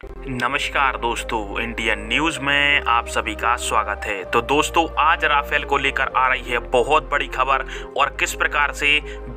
नमस्कार दोस्तों, Indian news में आप सभी का स्वागत है। तो दोस्तों, आज राफेल को लेकर आ रही है बहुत बड़ी खबर और किस प्रकार से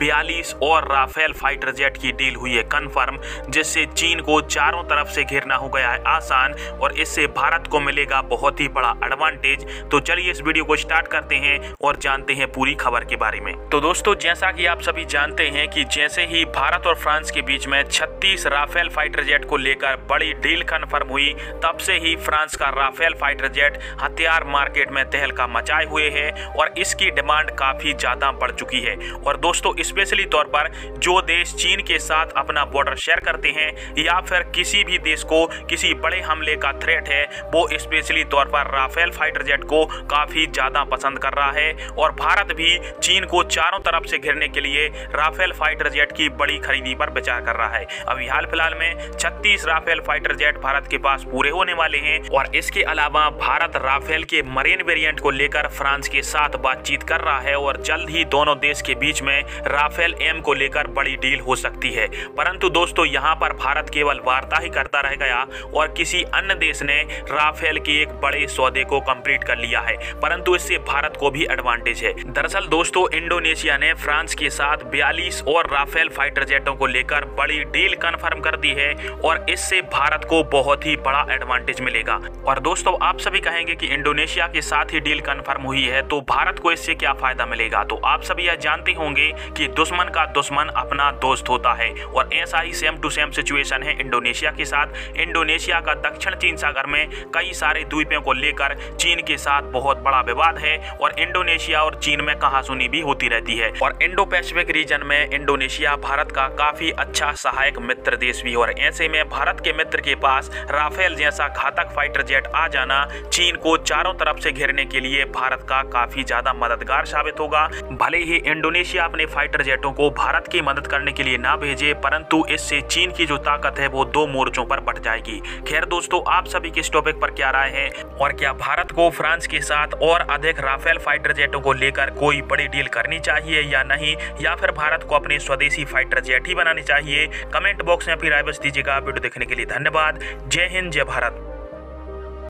42 और राफेल फाइटर जेट की डील हुई है कंफर्म, जिससे चीन को चारों तरफ से घेरना हो गया है आसान और इससे भारत को मिलेगा बहुत ही बड़ा एडवांटेज। तो चलिए इस वीडियो को स्टार्ट करते हैं और जानते हैं पूरी खबर के बारे में। तो दोस्तों, जैसा कि आप सभी जानते हैं कि जैसे ही भारत और फ्रांस के बीच में 36 राफेल फाइटर जेट को लेकर बड़ी डील कंफर्म हुई, तब से ही फ्रांस का राफेल फाइटर जेट हथियार मार्केट में तहलका मचाए हुए है और इसकी डिमांड काफी ज्यादा बढ़ चुकी है। और दोस्तों, स्पेशली तौर पर जो देश चीन के साथ अपना बॉर्डर शेयर करते हैं या फिर किसी भी देश को किसी बड़े हमले का थ्रेट है, वो स्पेशली तौर पर राफेल फाइटर जेट को काफी ज्यादा पसंद कर रहा है। और भारत भी चीन को चारों तरफ से घेरने के लिए राफेल फाइटर जेट की बड़ी खरीदी पर विचार कर रहा है। अभी हाल फिलहाल में 36 राफेल फाइटर जेट भारत के पास पूरे होने वाले हैं और इसके अलावा भारत राफेल के मरीन वेरिएंट को लेकर फ्रांस के साथ बातचीत कर रहा है और जल्द ही दोनों देश के बीच में राफेल एम को लेकर बड़ी डील हो सकती है। परंतु दोस्तों, यहां पर भारत केवल वार्ता ही करता रह गया और किसी अन्य देश ने राफेल के एक बड़े सौदे को कंप्लीट कर लिया है, परंतु इससे भारत को भी एडवांटेज है। दरअसल दोस्तों, इंडोनेशिया ने फ्रांस के साथ 42 और राफेल फाइटर जेटों को लेकर बड़ी डील कंफर्म कर दी है और इससे भारत को बहुत ही बड़ा एडवांटेज मिलेगा। और दोस्तों, आप सभी कहेंगे कि इंडोनेशिया के साथ ही डील कंफर्म हुई है तो भारत को इससे क्या फायदा मिलेगा। तो आप सभी यह जानते होंगे कि दुश्मन का दुश्मन अपना दोस्त होता है और ऐसा ही सेम टू सेम सिचुएशन है इंडोनेशिया के साथ। इंडोनेशिया का दक्षिण चीन सागर में कई सारे द्वीपों को लेकर चीन के साथ बहुत बड़ा विवाद है और इंडोनेशिया और चीन में कहासुनी भी होती रहती है। और इंडो पैसिफिक रीजन में इंडोनेशिया भारत का काफी अच्छा सहायक मित्र देश भी है और ऐसे में भारत के मित्र के पास राफेल जैसा घातक फाइटर जेट आ जाना चीन को चारों तरफ से घेरने के लिए भारत का काफी ज्यादा मददगार साबित होगा। भले ही इंडोनेशिया अपने फाइटर जेटों को भारत की मदद करने के लिए ना भेजे, परंतु इससे चीन की जो ताकत है वो दो मोर्चों पर बढ़ जाएगी। खैर दोस्तों, आप सभी किस टॉपिक पर क्या राय है और क्या भारत को फ्रांस के साथ और अधिक राफेल फाइटर जेटों को लेकर कोई बड़ी डील करनी चाहिए या नहीं, या फिर भारत को अपने स्वदेशी फाइटर जेट ही बनानी चाहिए? कमेंट बॉक्स में अपनी राय बता दीजिएगा। वीडियो देखने के लिए धन्यवाद। जय हिंद, जय भारत।